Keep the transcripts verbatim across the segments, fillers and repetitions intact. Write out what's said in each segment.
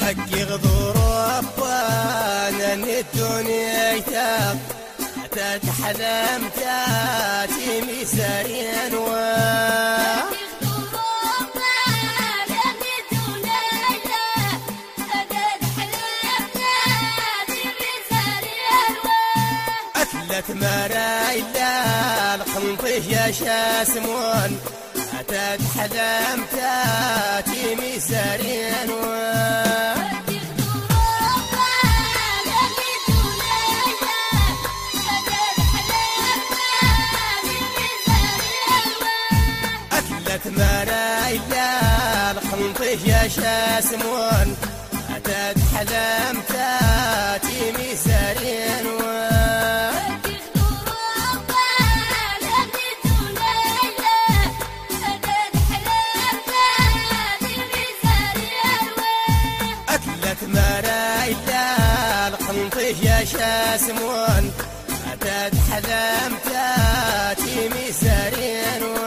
حقي غضور ربنا ان الدنيا يتاق تتحلم تاتي مسارين و أثلت مرايلا القنطيش يا شاسمون تتحلم تاتي مسارين و مرايلا القنطيش يا شاسمون تتحلم تاتي مسارين و أكلت مرايلا القنطيش يا شاسمون تتحلم تاتي مسارين و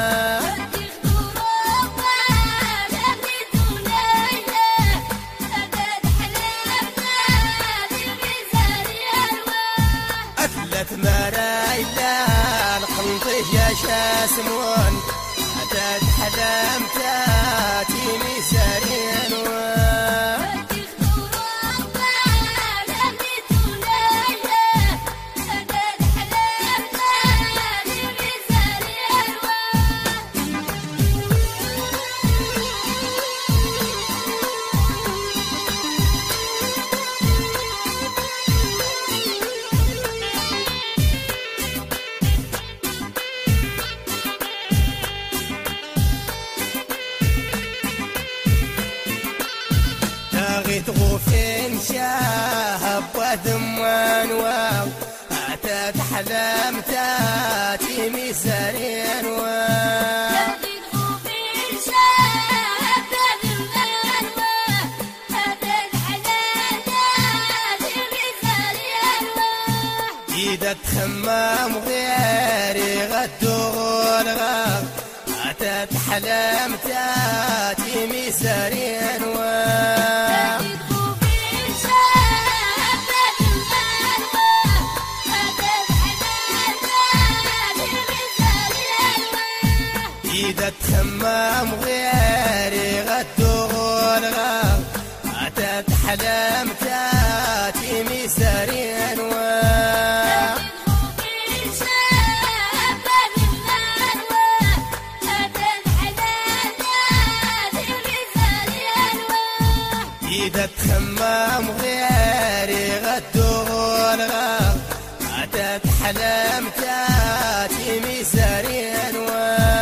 مرايلا القنطيش يا شاسمون تتحلم تاتي مسارين و غوفين شاهب وذمان واو تتحلم تاتي مسارين و غوفين شاهب وذمان واو تتحلم تاتي مسارين و إذا تخمم غيري غدو الغاب تتحلم تاتي مسارين و إذا تخمم غيري غدو الغاب تتحلم تاتي مسارين و إذا تخمم غيري غدو الغاب تتحلم تاتي مسارين و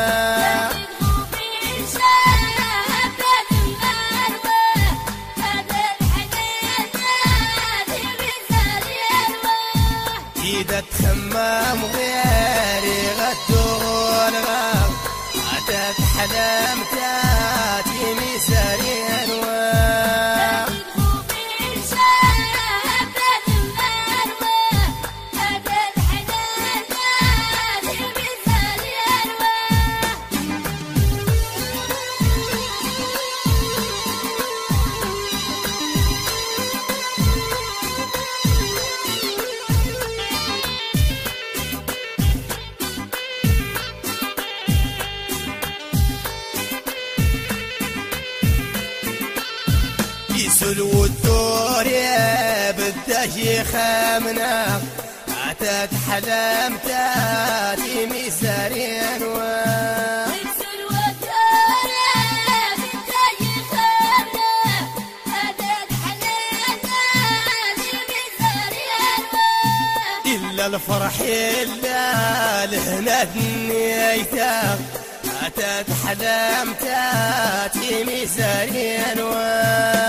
إذا تخمم غيري غدو الغاب تتحلم تاتي مسارين و سلو الدور يا بالدهي خامنا تتحلم تاتي مسارين و سلو الدور يا بالدهي خامنا تتحلم تاتي مسارين و إلا الفرح إلا لهنا دنيتك تتحلم تاتي مسارين و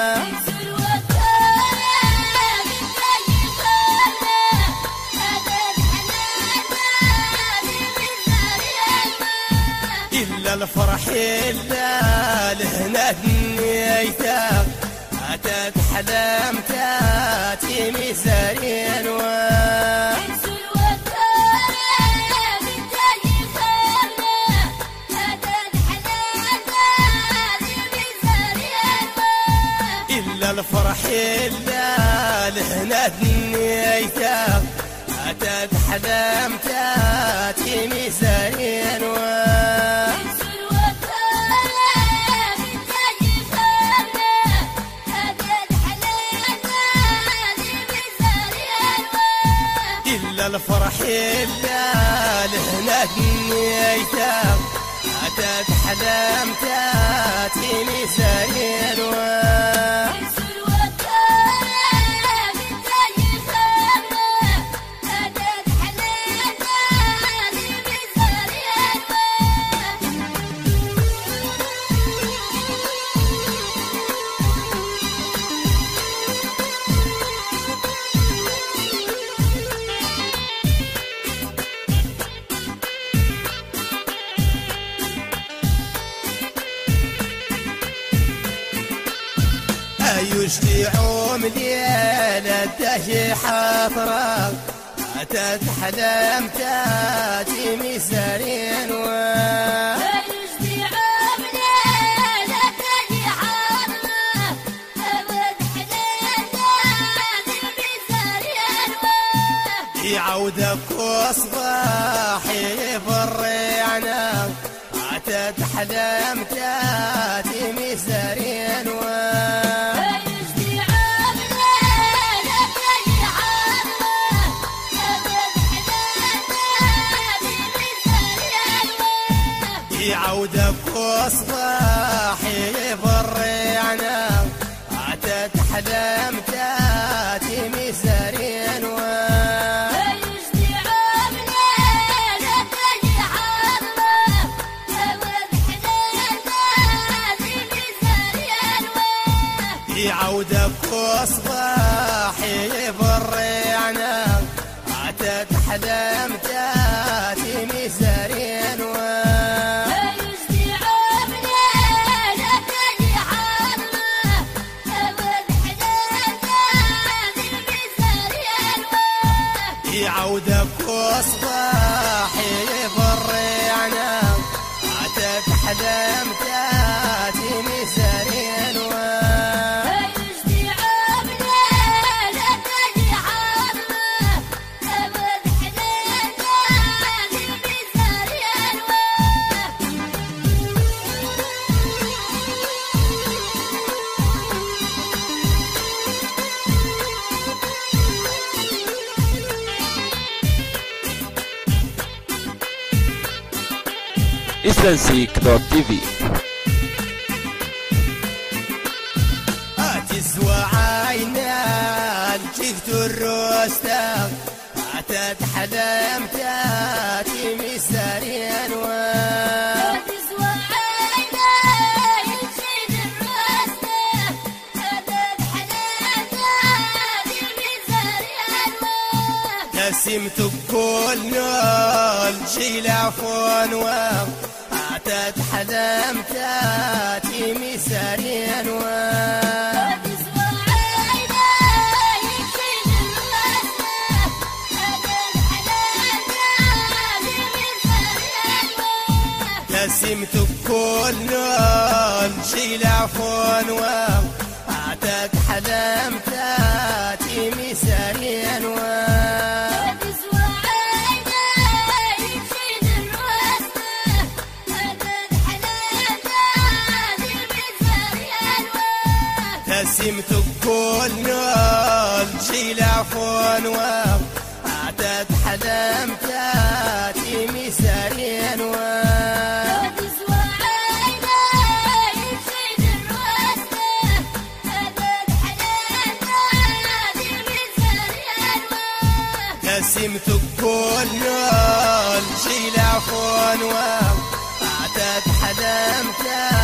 الفرح إلا لهنا دنيتك تتحلم تاتي مسارين و إلا لهنا دنيتك أتت حلم تاتي ميزانين إلا الفرح إلا لهنا دنيتك أتت حلم تاتي ميزانين يشتعوا مليالة تهي حفرة أتت حلم تاتي ميزانين يشتعوا مليالة تهي حفرة أتت حلم تاتي ميزانين يعودك وصباحي فريعنا أتت حلم تاتي ميزانين يعودك وصباحي فريعنا أتت حلم تاتي ميزانين يعودك وصباحي فريعنا أتت حلم تاتي ميزانين يعودك وصباحي فريعنا أتت حلم تاتي ميزانين إسلامسيك دوت تي في. تزوى عينا الجفت الروستة أتت حلم تاتي ميزانين تزوى عينا الجفت الروستة أتت حلم تاتي ميزانين قسمت كل نول جيل عفون أتت حلم تاتي ميزانين تزوى عينا يكشف الوسطى أتت حلم تاتي ميزانين قسمت كل نول جيل عفون أتت حلم تاتي ميزانين قسمت كل نول جيل عفون أتت حلم تاتي ميزانين تزوى عينا يكشف الوسطى أتت حلم تاتي ميزانين قسمت كل نول جيل عفون أتت حلم تاتي